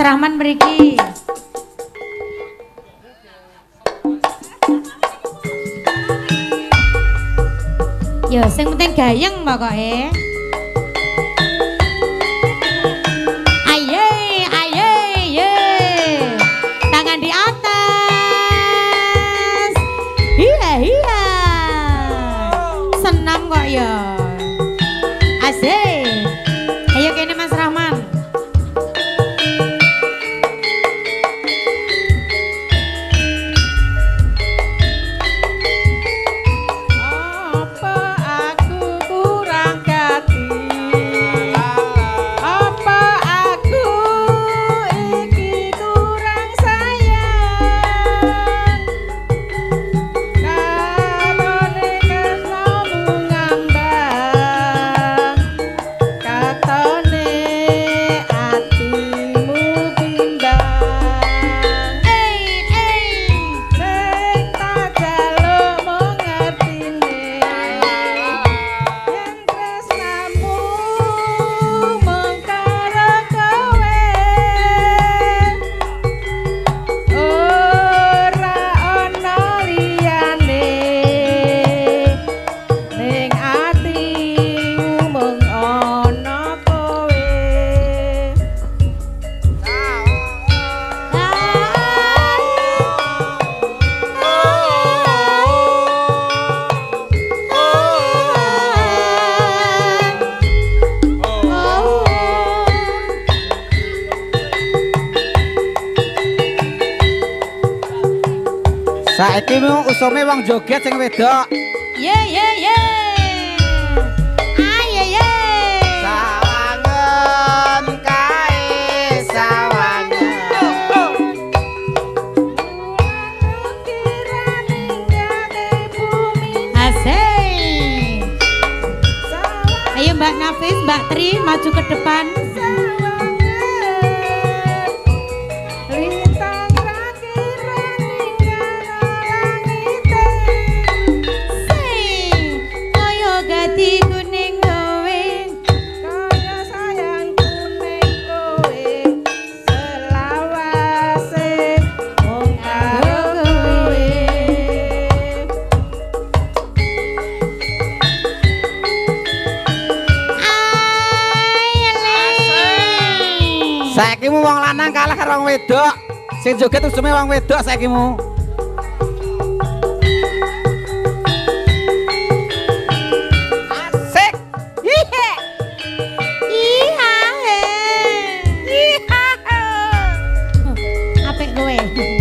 Rahman mriki. Yo sing penting gayeng pokoke. Aye, aye, ye. Tangan di atas. Iya, iya. Senam kok ya. Asik. Ayo kene Mas Rahman. Saiki mu usume wong joget sing wedok. Ye ye ye. Aye ye. Sawangen kae sawangen. Asik. Ayo Mbak Nafis, Mbak Tri maju ke depan. Saiki mu wong lanang kalah karo wong wedok. Sing joget usume wong wedok saiki mu. Asik. Hihe. Iha he. Iha. Apik kowe.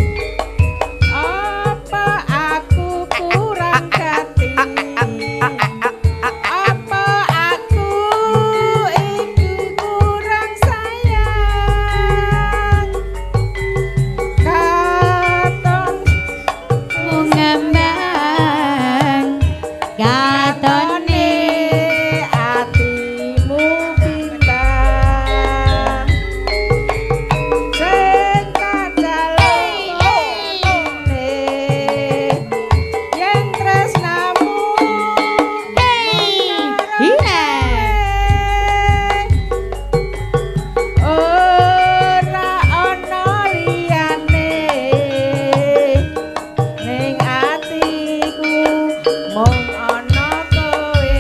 Apa aku kurang hati? Apa aku iki kurang sayang? Katon Ngembang katone atimu bimbang. Sing tak jalukne yen tresnamu iya. ora ana liyane ning atiku mung ana kowe.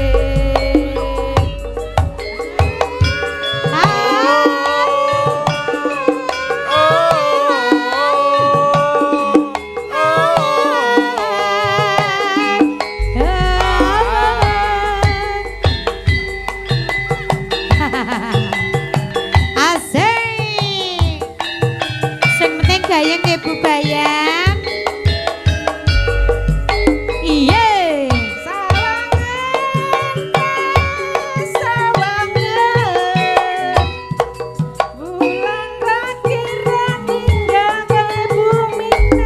Asik. Sing penting gayeng nggih Bu Bayang. Iye. Sawangan bulan rakira tinggal ke bumi.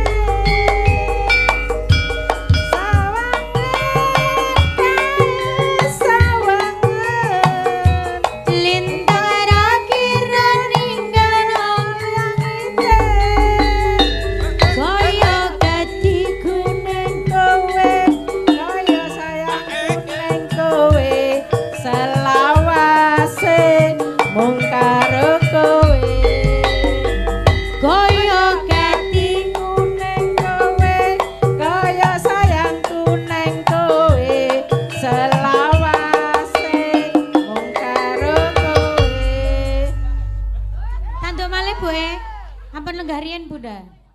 Sawangan Lintara kira ninggal langit. manduk malih Bu. Ampun lenggah riyen Bunda.